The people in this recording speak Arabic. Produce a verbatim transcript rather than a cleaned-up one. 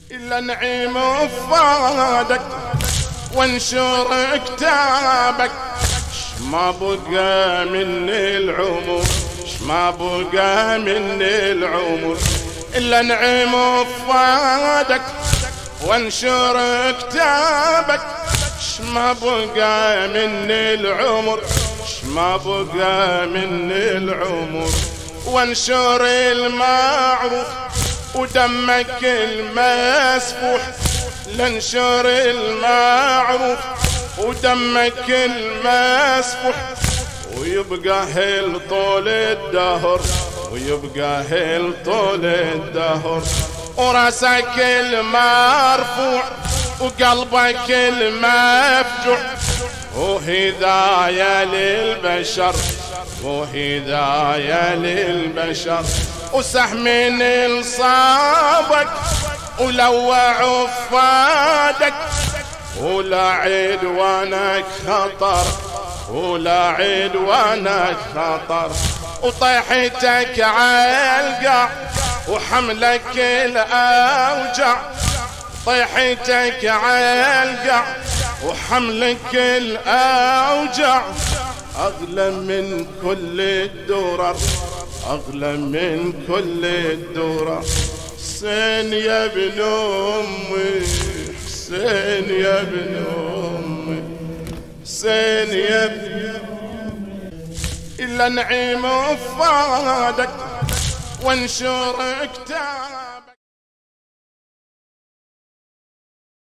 إلا نعيم وفادك وانشر كتابك، ما بقى مني العمر، ما بقى مني العمر. إلا نعيم وفادك وانشر كتابك، ما بقى مني العمر، ما بقى مني العمر. وانشر المعروف ودمك المسفوح، لانشر المعروف ودمك المسفوح، ويبقى هل طول الدهر، ويبقى هل طول الدهر. وراسك المرفوع وقلبك المفتوح، وهداية للبشر، وهداية للبشر. وسهم لصابك ولوع فادك، ولا عدوانك خطر، ولا عدوانك خطر. وطيحتك عالقع وحملك الأوجع، طيحتك عالقع وحملك الأوجع. أغلى من كل الدرر، أغلى من كل الدرر. حسين يا ابن أمي، حسين يا ابن أمي، حسين يا ابن أمي. إلا نعيم وفادك وانشر كتابك.